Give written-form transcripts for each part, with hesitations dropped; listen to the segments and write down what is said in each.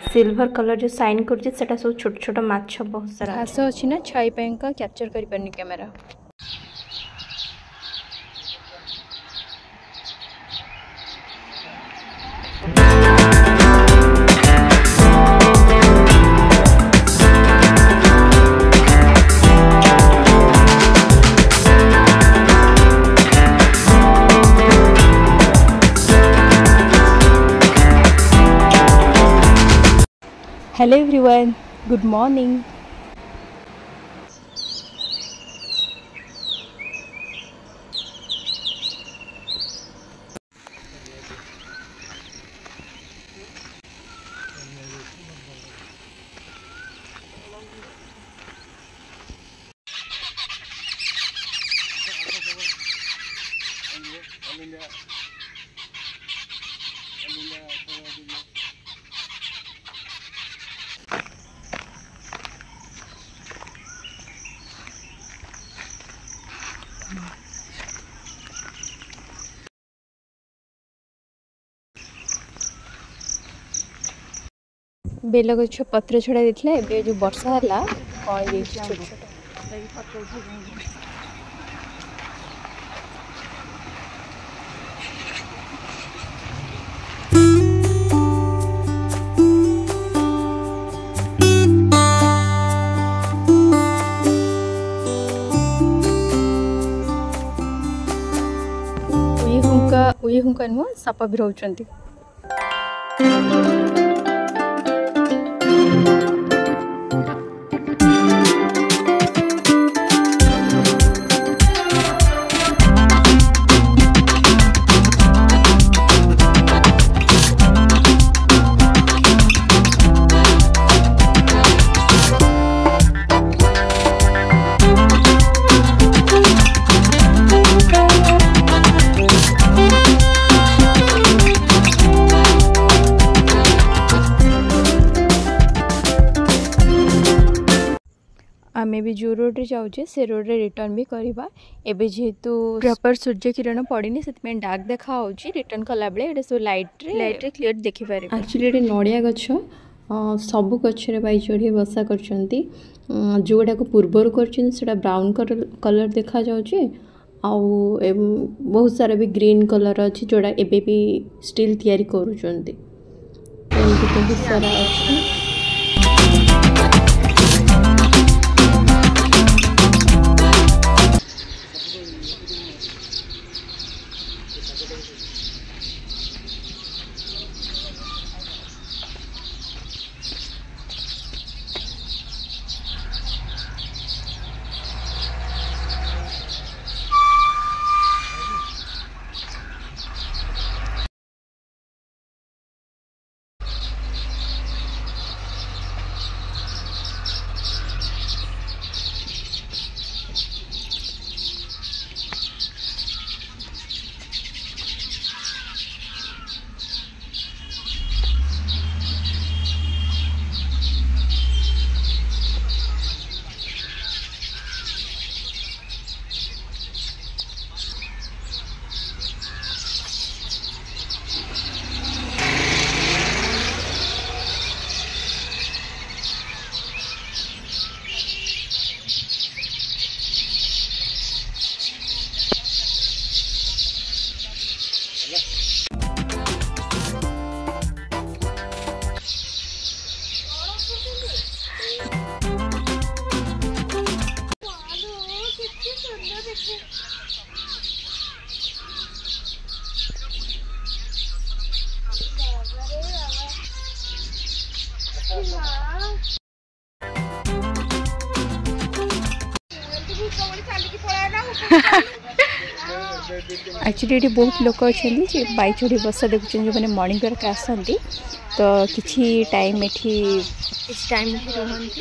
Silver colour जो sign कर सब छोट छोट माछ बहुत सारा घास अच्छी ना छाई का कैप्चर कर पारनी camera. Hello everyone, good morning. बेल गछ पत्र छड़ा देथिले एबे जो वर्षा हला कौन जे छोट छोट उई हुंका नुआ सापा भी रहउचंती। आमे भी जो रोड रे जाऊे से रोड रे रिटर्न भी करवा। एबे जेहेतु प्रॉपर सूर्य किरण पड़नी से डार्क देखा होची रिटर्न कला बेले एडे सो लाइट रे क्लियर देखि पारे। एक्चुअली एडे नडिया गछ सब गछ रे बाई चढ़ी बसा करचंती जोडा को पूर्वर करचन सेटा ब्राउन कलर देखा जाउची आउ बहुत सारा भी ग्रीन कलर अछि जोडा एबे भी स्टिल तयारी करूचंती। बहुत सारा अछि। एक्चुअली ये बहुत लोक अच्छा बाई चढ़ी बसा देखुं जो मैंने मॉर्निंग वर्क आसती तो किसी टाइम एठी रुहंती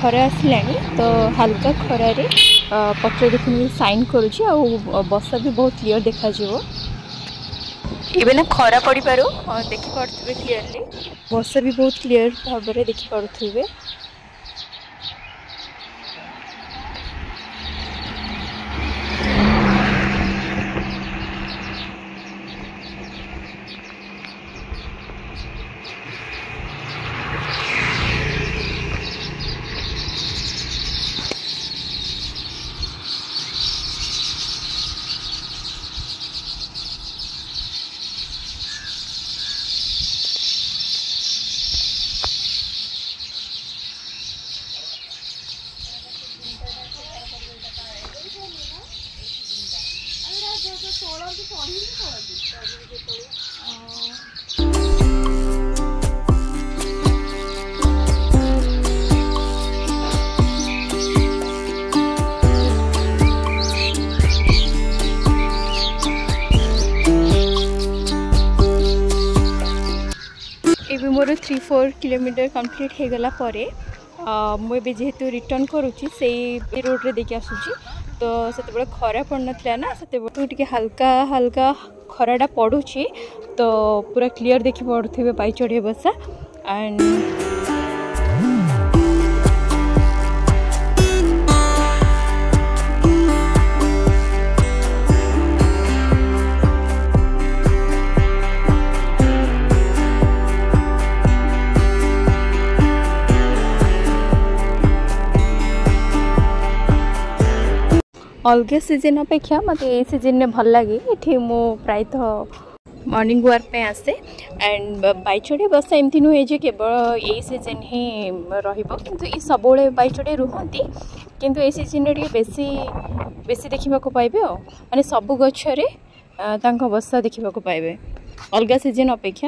खरा आसलानी तो हल्का खरारे पत्र देखने साइन करुँची आ बसा भी बहुत क्लीयर देखा इबे ना खरा पड़ी पारो देखि पारुथिबे क्लियरली बसा भी बहुत क्लीयर भाव में देखि पारुथिबे। मोर 3-4 किलोमीटर कंप्लीट हो गला परे मुझे जेहेतु रिटर्न करुँची से रोड रे देखिए आसूची तो से खरा पड़ ना ना से हल्का हल्का खराटा पड़ुची तो पूरा क्लीयर देखी पड़ुथे पाई चढ़े बसा एंड अलग सीजन अपेक्षा मत ये सीजन में भल लगे ये मु प्रायतः मॉर्निंग वॉक पे आसे एंड बैचढ़े बसा एमती नुहे जे केवल यही सीजन ही किंतु ये सब बैचढ़े रुहती किंतु ये सीजन रे बेसी बेसी देखा पाइबे माने सब गछरे तांको बसा देखा पाइबे अलग सीजन अपेक्षा।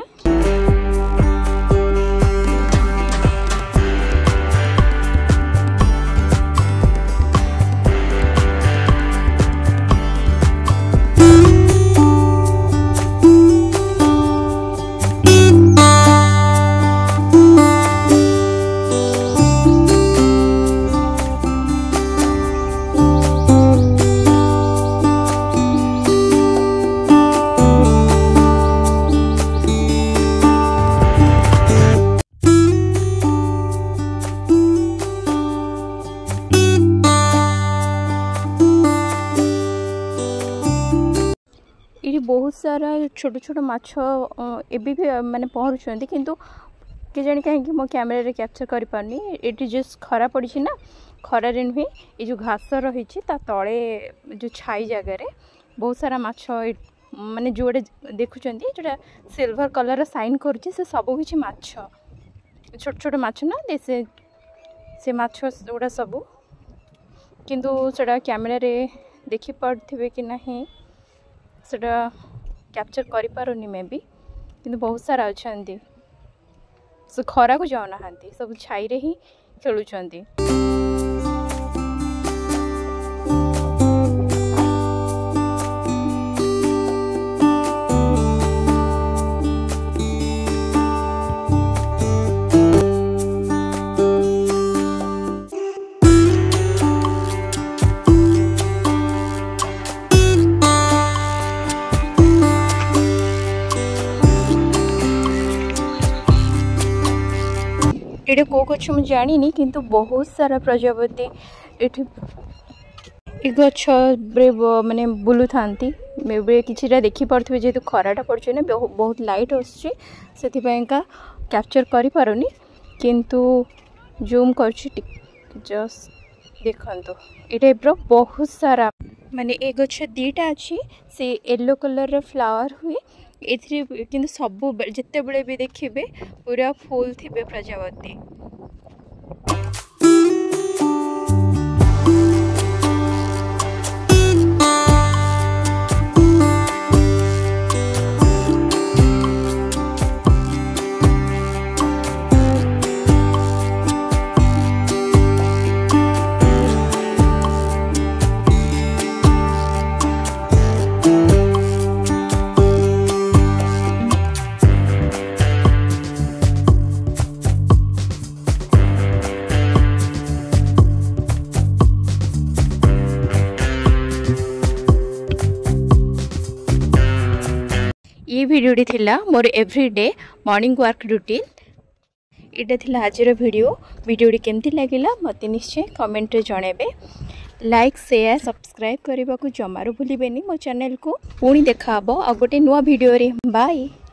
ये बहुत सारा छोट छोट माछ एबी भी माने पहुँचुंट किंतु के जानी कहीं मो कैमेरा कैप्चर कर पारनी ये जस्ट खरा पड़ी ना खरा नुहे ये जो घास रही तले जो छाई जगार बहुत सारा माछ माने जोड़े देखुं जोटा सिल्वर कलर साइन करुच्चे से सब किसी माछ छोट छोट माछ ना से माछ गुड़ा सब किंतु सेटा कैमेरा रे देखि पारथिबे कि नहीं सेटा कैप्चर करि पारुनी मैं भी किंतु बहुत सारा अच्छा से खरा को जाऊ ना सब छाई रे ही खेलुंट। ये कौ गछ मुझे जानी किंतु बहुत सारा प्रजापति ये गछ माने बुलू था कि देखी पारे जेहतु खराटा पड़े ना बहुत लाइट आसुची से कैप्चर करि पारुनी किंतु जूम कर जस्ट देखो ये टाइप बहुत सारा माने ए गछ दीटा अच्छी से येलो कलर फ्लावर हुए एथि किंतु सब जिते बड़े भी देखिए पूरा फुल थी प्रजापति। ये वीडियोटी थिला मोर एवरीडे मॉर्निंग वर्क रूटीन। इटा थिला आजर वीडियोटी केमती लगिला मते निश्चय कमेंट रे जणेबे। लाइक शेयर सब्सक्राइब करने को जमारू भूलिबेनी मो चैनल को। पुणी देखा आ गोटे नुआ वीडियो रे। बाय।